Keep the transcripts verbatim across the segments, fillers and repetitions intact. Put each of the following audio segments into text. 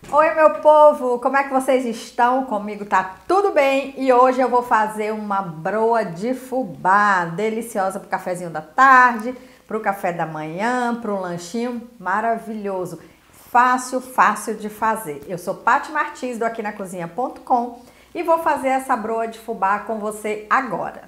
Oi, meu povo, como é que vocês estão? Comigo tá tudo bem e hoje eu vou fazer uma broa de fubá deliciosa pro cafezinho da tarde, pro café da manhã, pro lanchinho maravilhoso. Fácil, fácil de fazer. Eu sou Paty Martins do aqui na cozinha ponto com e vou fazer essa broa de fubá com você agora.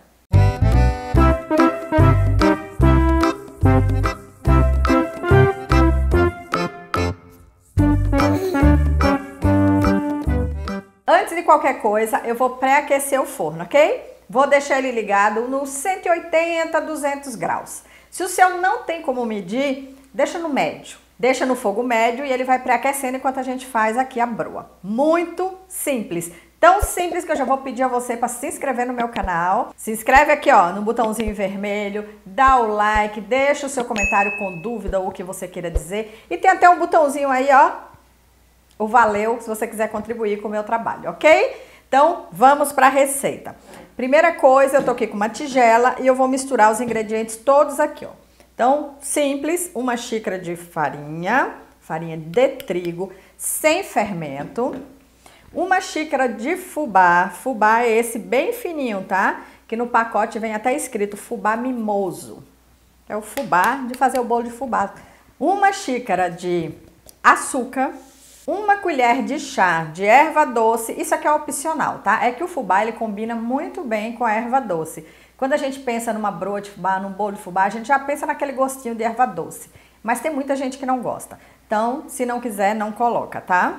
Antes de qualquer coisa, eu vou pré-aquecer o forno, ok? Vou deixar ele ligado nos cento e oitenta, duzentos graus. Se o seu não tem como medir, deixa no médio. Deixa no fogo médio e ele vai pré-aquecendo enquanto a gente faz aqui a broa. Muito simples. Tão simples que eu já vou pedir a você para se inscrever no meu canal. Se inscreve aqui, ó, no botãozinho vermelho, dá o like, deixa o seu comentário com dúvida ou o que você queira dizer. E tem até um botãozinho aí, ó, o valeu, se você quiser contribuir com o meu trabalho, ok? Então, vamos para a receita. Primeira coisa, eu tô aqui com uma tigela e eu vou misturar os ingredientes todos aqui, ó. Então, simples, uma xícara de farinha, farinha de trigo, sem fermento. Uma xícara de fubá, fubá é esse bem fininho, tá? Que no pacote vem até escrito fubá mimoso. É o fubá de fazer o bolo de fubá. Uma xícara de açúcar. Uma colher de chá de erva doce, isso aqui é opcional, tá? É que o fubá, ele combina muito bem com a erva doce. Quando a gente pensa numa broa de fubá, num bolo de fubá, a gente já pensa naquele gostinho de erva doce. Mas tem muita gente que não gosta. Então, se não quiser, não coloca, tá?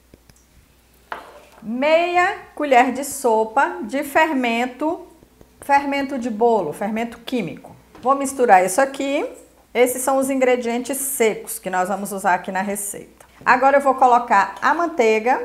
Meia colher de sopa de fermento, fermento de bolo, fermento químico. Vou misturar isso aqui. Esses são os ingredientes secos que nós vamos usar aqui na receita. Agora eu vou colocar a manteiga.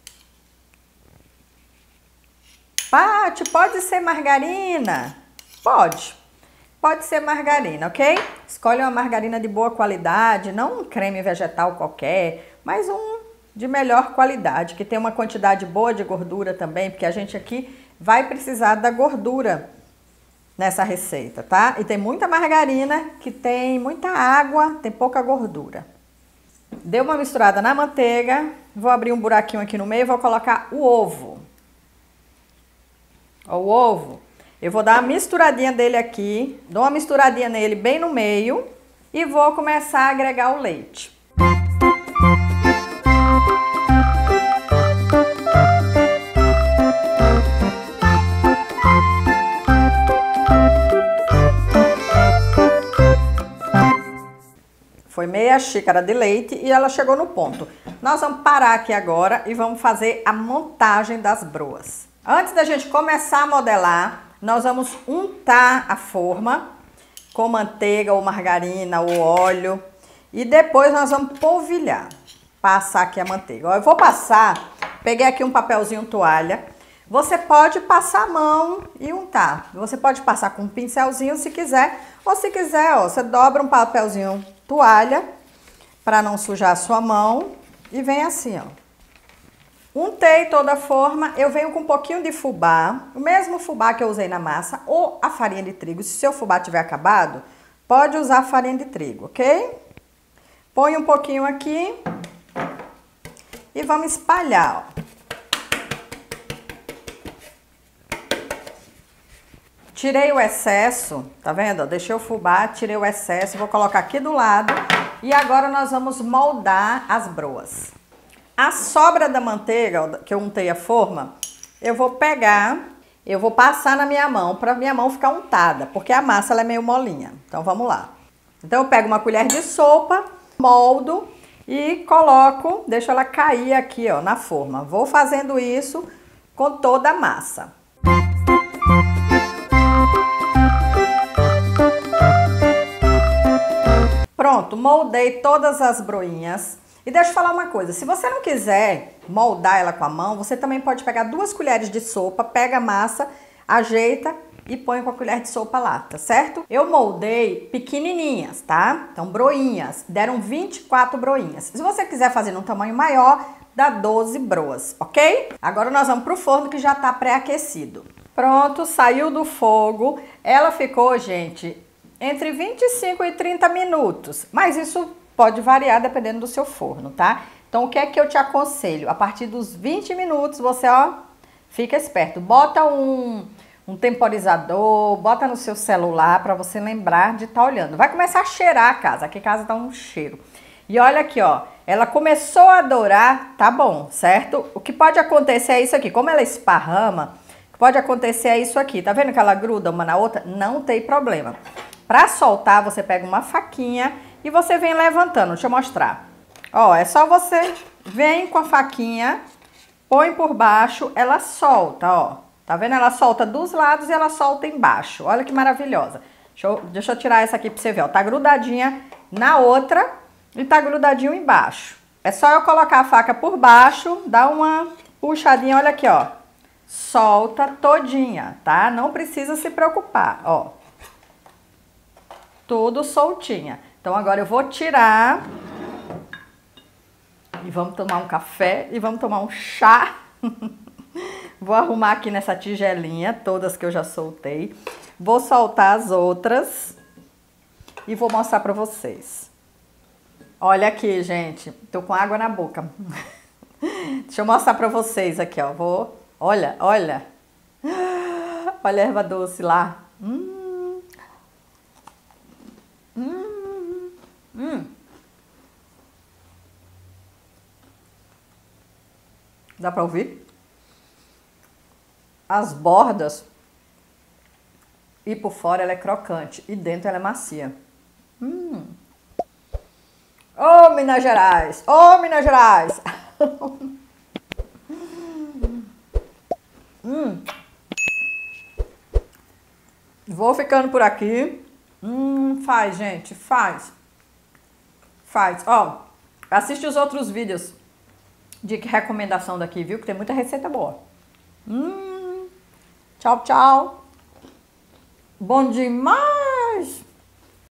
Paty, pode ser margarina? Pode. Pode ser margarina, ok? Escolhe uma margarina de boa qualidade, não um creme vegetal qualquer, mas um de melhor qualidade, que tem uma quantidade boa de gordura também, porque a gente aqui vai precisar da gordura nessa receita, tá? E tem muita margarina que tem muita água, tem pouca gordura. Deu uma misturada na manteiga, vou abrir um buraquinho aqui no meio e vou colocar o ovo. Ó, o ovo, eu vou dar uma misturadinha dele aqui, dou uma misturadinha nele bem no meio e vou começar a agregar o leite. Foi meia xícara de leite e ela chegou no ponto. Nós vamos parar aqui agora e vamos fazer a montagem das broas. Antes da gente começar a modelar, nós vamos untar a forma com manteiga ou margarina ou óleo. E depois nós vamos polvilhar. Passar aqui a manteiga. Ó, eu vou passar, peguei aqui um papelzinho toalha. Você pode passar a mão e untar. Você pode passar com um pincelzinho se quiser. Ou se quiser, ó, você dobra um papelzinho toalha para não sujar a sua mão e vem assim, ó. Untei toda a forma, eu venho com um pouquinho de fubá, o mesmo fubá que eu usei na massa ou a farinha de trigo. Se o seu fubá tiver acabado, pode usar a farinha de trigo, ok? Põe um pouquinho aqui e vamos espalhar, ó. Tirei o excesso, tá vendo? Deixei o fubá, tirei o excesso, vou colocar aqui do lado e agora nós vamos moldar as broas. A sobra da manteiga, que eu untei a forma, eu vou pegar, eu vou passar na minha mão, para minha mão ficar untada, porque a massa ela é meio molinha. Então vamos lá. Então eu pego uma colher de sopa, moldo e coloco, deixo ela cair aqui, ó, na forma. Vou fazendo isso com toda a massa. Pronto, moldei todas as broinhas. E deixa eu falar uma coisa, se você não quiser moldar ela com a mão, você também pode pegar duas colheres de sopa, pega a massa, ajeita e põe com a colher de sopa lá, tá certo? Eu moldei pequenininhas, tá? Então, broinhas, deram vinte e quatro broinhas. Se você quiser fazer num tamanho maior, dá doze broas, ok? Agora nós vamos pro forno que já tá pré-aquecido. Pronto, saiu do fogo. Ela ficou, gente, entre vinte e cinco e trinta minutos, mas isso pode variar dependendo do seu forno, tá? Então, o que é que eu te aconselho? A partir dos vinte minutos, você, ó, fica esperto. Bota um, um temporizador, bota no seu celular para você lembrar de estar olhando. Vai começar a cheirar a casa. Aqui a casa tá um cheiro. E olha aqui, ó. Ela começou a dourar, tá bom, certo? O que pode acontecer é isso aqui. Como ela esparrama, o que pode acontecer é isso aqui. Tá vendo que ela gruda uma na outra? Não tem problema. Para soltar, você pega uma faquinha e você vem levantando. Deixa eu mostrar. Ó, é só você vem com a faquinha, põe por baixo, ela solta, ó. Tá vendo? Ela solta dos lados e ela solta embaixo. Olha que maravilhosa. Deixa eu, deixa eu tirar essa aqui pra você ver, ó. Tá grudadinha na outra e tá grudadinho embaixo. É só eu colocar a faca por baixo, dar uma puxadinha, olha aqui, ó. Solta todinha, tá? Não precisa se preocupar, ó. Tudo soltinha. Então agora eu vou tirar... E vamos tomar um café e vamos tomar um chá. Vou arrumar aqui nessa tigelinha, todas que eu já soltei. Vou soltar as outras e vou mostrar pra vocês. Olha aqui, gente. Tô com água na boca. Deixa eu mostrar pra vocês aqui, ó. Vou... Olha, olha. Olha a erva doce lá. Hum. Hum. Hum. Dá pra ouvir? As bordas e por fora ela é crocante e dentro ela é macia. Hum. Ô, Minas Gerais! Ô, Minas Gerais! hum. Vou ficando por aqui. Hum, faz, gente, faz. Faz. Ó, assiste os outros vídeos de recomendação daqui, viu? Que tem muita receita boa. Hum, tchau, tchau. Bom demais!